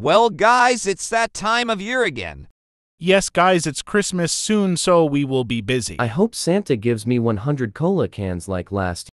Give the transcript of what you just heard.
Well, guys, it's that time of year again. Yes, guys, it's Christmas soon, so we will be busy. I hope Santa gives me 100 cola cans like last